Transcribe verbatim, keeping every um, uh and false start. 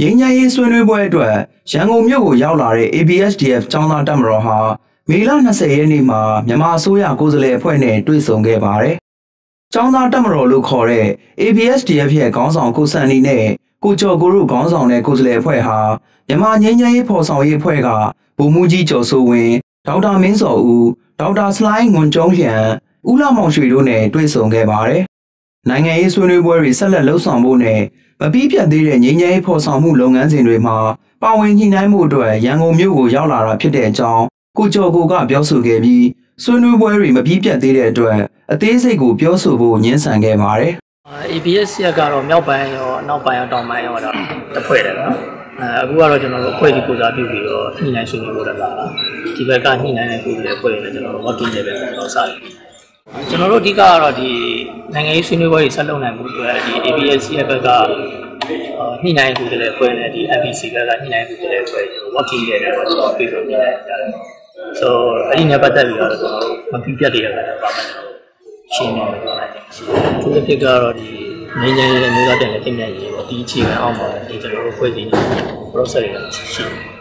ငြိမ်းချမ်းရေးဆွေးနွေးပွဲအတွက်ရန်ကုန်မြို့ကိုရောက်လာတဲ့ A B S D F ကျောင်းသားတပ်မတော်ဟာမေလ၂၀ရက်နေ့မှာမြန်မာအစိုးရကိုယ်စားလှယ်အဖွဲ့နဲ့တွေ့ဆုံခဲ့ပါတယ်။ကျောင်းသားတပ်မတော်လို့ခေါ်တဲ့ A B S D F ရဲ့ခေါင်းဆောင်ကိုစံလီနဲ့ကိုကျော်ကိုတို့ခေါင်းဆောင်တဲ့ကိုယ်စားလှယ်အဖွဲ့ဟာမြန်မာငြိမ်းချမ်းရေးဖော်ဆောင်ရေးအဖွဲ့ကဗိုလ်မှူးကြီးကျော်စိုးဝင်းဒေါက်တာမင်းစောဦးဒေါက်တာစလိုင်းငွန်ကျုံးလျံဦးလာမောင်ရွှေတို့နဲ့တွေ့ဆုံခဲ့ပါတယ်။နိုင်ငံရေးဆွေးနွေးပွဲတွေဆက်လက်လှုပ်ဆောင်ဖို့နဲ့မပြီးပြတ်သေးတဲ့ငြိမ်းချမ်းရေးဖော်ဆောင်မှုလုပ်ငန်းစဉ်တွေမှာပါဝင်ညှိနှိုင်းမှုအတွက်ရန်ကုန်မြို့ကိုရောက်လာတာဖြစ်တဲ့အကြောင်းကိုကျော်ကိုကပြောဆိုခဲ့ပြီးဆွေးနွေးပွဲတွေမပြီးပြတ်သေးတဲ့အတွက်အသေးစိတ်ကိုပြောဆိုဖို့ညှင်းဆန်ခဲ့ပါတယ်။ A B S ရက်ကတော့မြောက်ပိုင်းရောအနောက်ပိုင်းရောတောင်ပိုင်းရောတော့တစ်ဖွဲ့တယ်နော်။အဲအခုကတော့ကျွန်တော်တို့အဖွဲ့ဒီကိုစားပြုပြီးတော့ညှိနှိုင်းဆွေးနွေးဖို့လာတာ။ဒီဘက်ကညှိနှိုင်းတဲ့ကိုယ်တွေအဖွဲ့တွေကျွန်တော်တို့ working level ကိုတော့စတယ်။ကျွန်တော်တို့အဓိကကတော့ဒီနိုင်ငံရေးဆွေးနွေးပွဲတွေဆက်လုပ်နိုင်မှုအတွက်ဒီ A B S ရက်ဘက်ကညှိနှိုင်းမှုတွေလည်းဖွဲ့နေဒီ M P C ဘက်ကညှိနှိုင်းမှုတွေလည်းဖွဲ့ working level ကိုကျွန်တော်ပြေဆုံးနေတယ်။ So အဲ့ဒီနဲ့ပတ်သက်ပြီးတော့ကျွန်တော်တို့မပြပြတဲ့အခါကျတော့ပါမယ်။ရှင်းနေတယ်ပေါ့။သူတစ်ခေတ်ကတော့ဒီငင်းငင်းလေးမျိုးသားတယ်လည်းပြင်ပြရည်ပေါ့ဒီအခြေခံအောင်ပါဒီကျွန်တော်တို့ဖွဲ့စည်းနေ process တွေရှိတယ်